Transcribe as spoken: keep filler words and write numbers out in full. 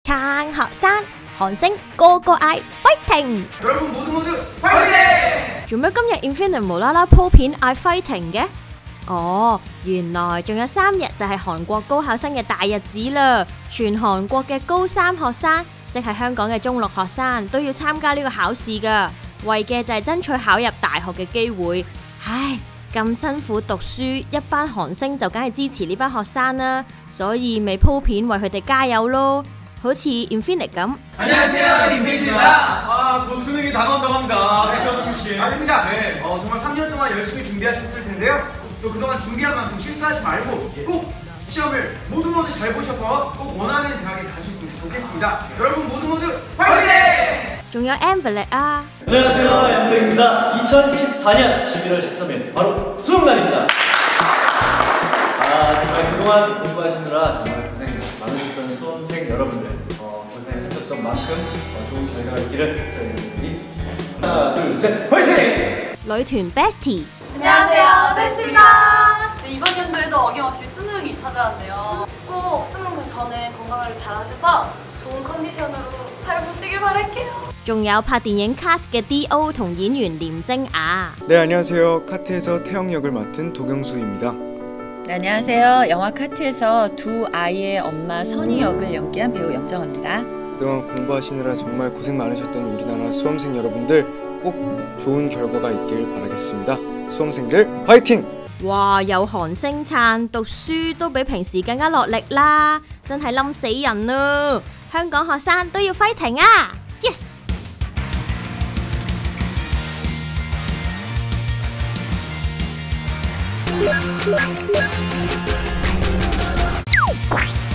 撐學生，韓星個個嗌 fighting。 여러분 모두 모두 fighting！ 做咩今日 Infinite 無啦啦鋪片嗌 fighting 嘅？哦，原來仲有三日就係韓國高考生嘅大日子啦！全韓國嘅高三學生，即係香港嘅中六學生，都要參加呢個考試㗎，為嘅就係爭取考入大學嘅機會。唉，咁辛苦讀書，一班韓星就梗係支持呢班學生啦，所以咪鋪片為佢哋加油咯。好似 Infinite 咁。 안녕하세요, 인피니트입니다. 아, 곧 수능이 다가온다고 합니다. 백철성 씨. 맞습니다. 네, 어, 정말 삼 년 동안 열심히 준비하셨을 텐데요. 또 그동안 준비한 만큼 실수하지 말고 꼭 시험을 모두 모두 잘 보셔서 꼭 원하는 대학에 가셨으면 좋겠습니다. 여러분 모두 모두 파이팅! 仲有 Amberlet 啊。 안녕하세요, 엠블랙입니다. 이천십사 년 십일월 십삼일 바로 수능날입니다. 아, 정말 그동안 공부하시느라 정말 고생 많으셨던 수험생 여러분들 어, 고생하셨던 만큼 어, 좋은 결과가 있기를 저희들이 하나, 둘, 셋, 화이팅! 女團 Bestie。 안녕하세요, 베스입니다. 네, 이번 연도에도 어김없이 수능이 찾아왔네요. 꼭 수능 그 전에 건강을 잘 하셔서 좋은 컨디션으로 잘 보시길 바랄게요. 仲有拍電影 Cut 嘅 D O 同演員廉晶雅。 네, 안녕하세요. 카트에서 태영 역을 맡은 도경수입니다. 네, 안녕하세요. 영화 카트에서 두 아이의 엄마 선희 역을 연기한 배우 염정아입니다. 그동안 공부하시느라 정말 고생 많으셨던 우리나라 수험생 여러분들 꼭 좋은 결과가 있길 바라겠습니다. 수험생들 화이팅! 哇，有韓星撐，讀書都比平時更加落力啦，真係冧死人啦！香港學生都要 fighting 啊 ！Yes！ Fighting!